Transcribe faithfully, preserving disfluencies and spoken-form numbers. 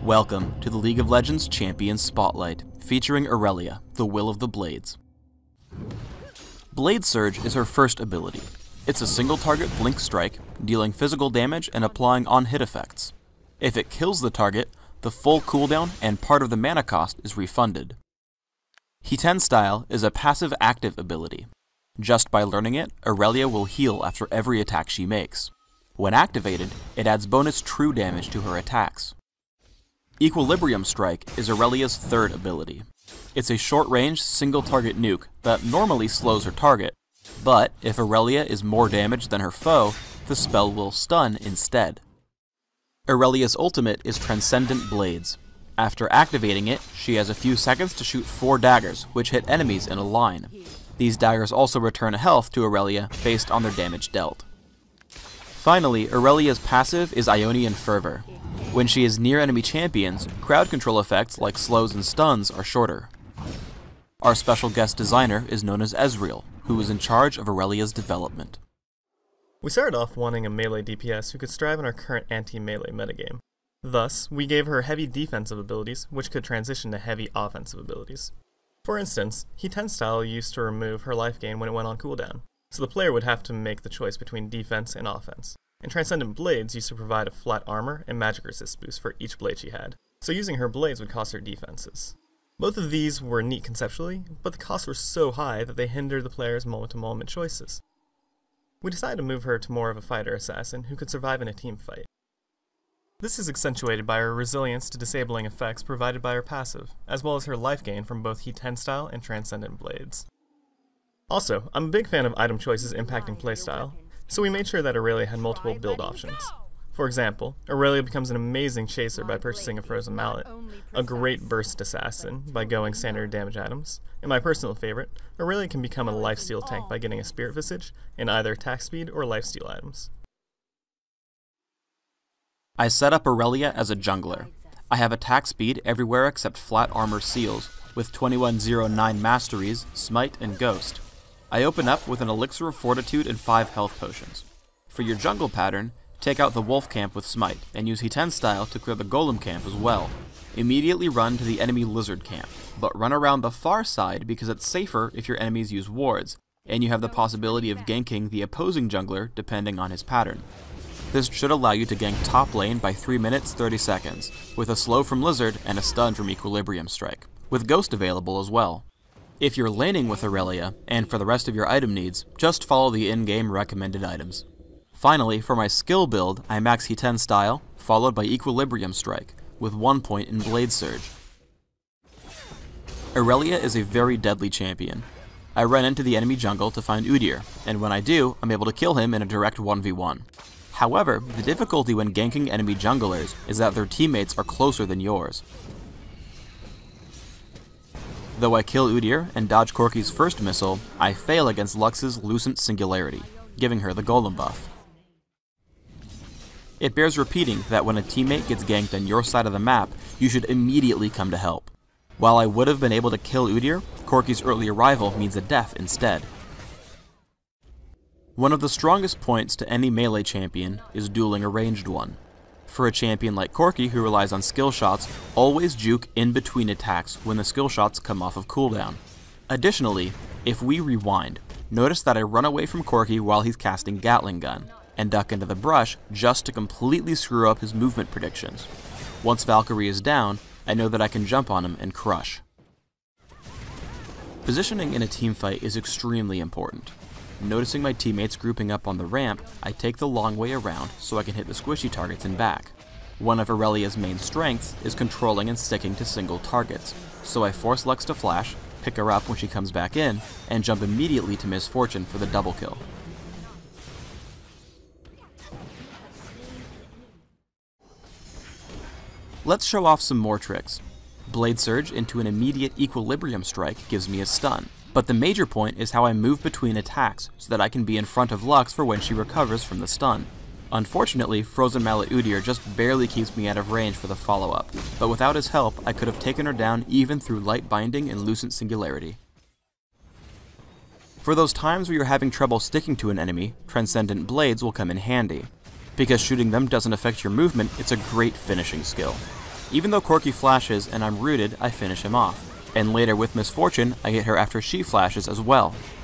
Welcome to the League of Legends Champions Spotlight, featuring Aurelia, the Will of the Blades. Blade Surge is her first ability. It's a single target blink strike, dealing physical damage and applying on-hit effects. If it kills the target, the full cooldown and part of the mana cost is refunded. He ten Style is a passive active ability. Just by learning it, Aurelia will heal after every attack she makes. When activated, it adds bonus true damage to her attacks. Equilibrium Strike is Aurelia's third ability. It's a short-range, single-target nuke that normally slows her target, but if Aurelia is more damaged than her foe, the spell will stun instead. Aurelia's ultimate is Transcendent Blades. After activating it, she has a few seconds to shoot four daggers, which hit enemies in a line. These daggers also return health to Aurelia based on their damage dealt. Finally, Aurelia's passive is Ionian Fervor. When she is near enemy champions, crowd control effects like slows and stuns are shorter. Our special guest designer is known as Ezreal, who is in charge of Aurelia's development. We started off wanting a melee D P S who could strive in our current anti-melee metagame. Thus, we gave her heavy defensive abilities, which could transition to heavy offensive abilities. For instance, He ten Style used to remove her life gain when it went on cooldown, so the player would have to make the choice between defense and offense. And Transcendent Blades used to provide a flat armor and magic resist boost for each blade she had, so using her blades would cost her defenses. Both of these were neat conceptually, but the costs were so high that they hindered the player's moment-to-moment choices. We decided to move her to more of a fighter assassin who could survive in a team fight. This is accentuated by her resilience to disabling effects provided by her passive, as well as her life gain from both He ten Style and Transcendent Blades. Also, I'm a big fan of item choices impacting playstyle, so we made sure that Aurelia had multiple build options. For example, Aurelia becomes an amazing chaser by purchasing a Frozen Mallet, a great burst assassin by going standard damage items, and my personal favorite, Aurelia can become a lifesteal tank by getting a Spirit Visage and either attack speed or lifesteal items. I set up Aurelia as a jungler. I have attack speed everywhere except flat armor seals, with twenty-one oh nine masteries, smite, and ghost. I open up with an Elixir of Fortitude and five health potions. For your jungle pattern, take out the Wolf Camp with Smite, and use He ten Style to clear the Golem Camp as well. Immediately run to the enemy Lizard Camp, but run around the far side because it's safer if your enemies use wards, and you have the possibility of ganking the opposing jungler depending on his pattern. This should allow you to gank top lane by three minutes thirty seconds, with a slow from Lizard and a stun from Equilibrium Strike, with Ghost available as well. If you're laning with Aurelia, and for the rest of your item needs, just follow the in-game recommended items. Finally, for my skill build, I max He ten Style, followed by Equilibrium Strike, with one point in Blade Surge. Aurelia is a very deadly champion. I run into the enemy jungle to find Udyr, and when I do, I'm able to kill him in a direct one v one. However, the difficulty when ganking enemy junglers is that their teammates are closer than yours. Though I kill Udyr and dodge Corki's first missile, I fail against Lux's Lucent Singularity, giving her the Golem buff. It bears repeating that when a teammate gets ganked on your side of the map, you should immediately come to help. While I would have been able to kill Udyr, Corki's early arrival means a death instead. One of the strongest points to any melee champion is dueling a ranged one. For a champion like Corki who relies on skill shots, always juke in between attacks when the skill shots come off of cooldown. Additionally, if we rewind, notice that I run away from Corki while he's casting Gatling Gun, and duck into the brush just to completely screw up his movement predictions. Once Valkyrie is down, I know that I can jump on him and crush. Positioning in a teamfight is extremely important. Noticing my teammates grouping up on the ramp, I take the long way around so I can hit the squishy targets and back. One of Aurelia's main strengths is controlling and sticking to single targets, so I force Lux to flash, pick her up when she comes back in, and jump immediately to Miss Fortune for the double kill. Let's show off some more tricks. Blade Surge into an immediate Equilibrium Strike gives me a stun. But the major point is how I move between attacks so that I can be in front of Lux for when she recovers from the stun. Unfortunately, Frozen Mallet Udyr just barely keeps me out of range for the follow-up, but without his help, I could have taken her down even through Light Binding and Lucent Singularity. For those times where you're having trouble sticking to an enemy, Transcendent Blades will come in handy. Because shooting them doesn't affect your movement, it's a great finishing skill. Even though Corki flashes and I'm rooted, I finish him off. And later with Misfortune, I hit her after she flashes as well.